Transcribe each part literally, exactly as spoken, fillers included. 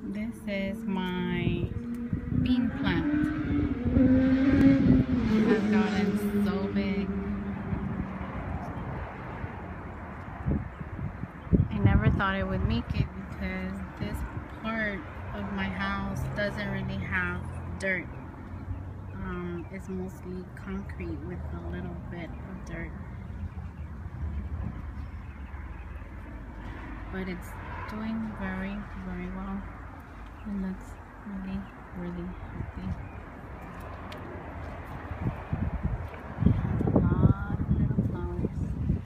This is my bean plant. It has gotten so big. I never thought it would make it because this part of my house doesn't really have dirt. Um, it's mostly concrete with a little bit of dirt. But it's doing very, very well. It looks really, really healthy. It has a lot of little flowers.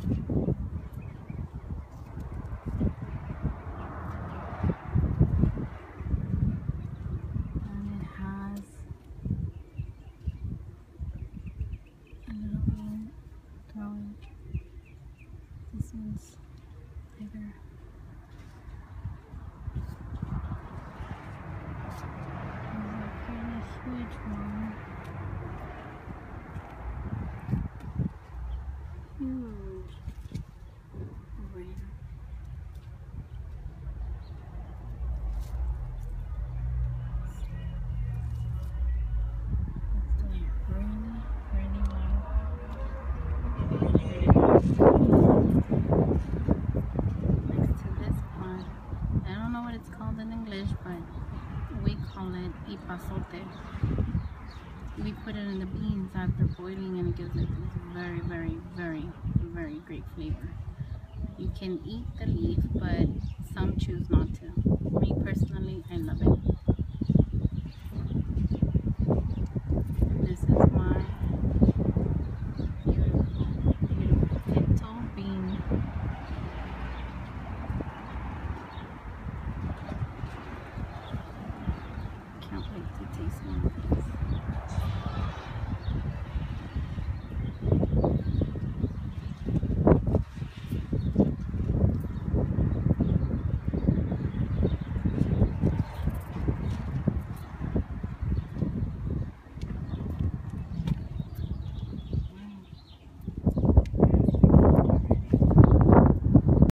And it has a little bean growing. This one's bigger. Huge one. Huge. Over here. It's doing really, really well. Next to this plant, I don't know what it's called in English, but we call it Ipazote. We put it in the beans after boiling and it gives it this very, very, very, very great flavor. You can eat the leaf, but some choose not to. Me personally, I love it. This is my beautiful, beautiful Pinto bean. Can't wait to taste it.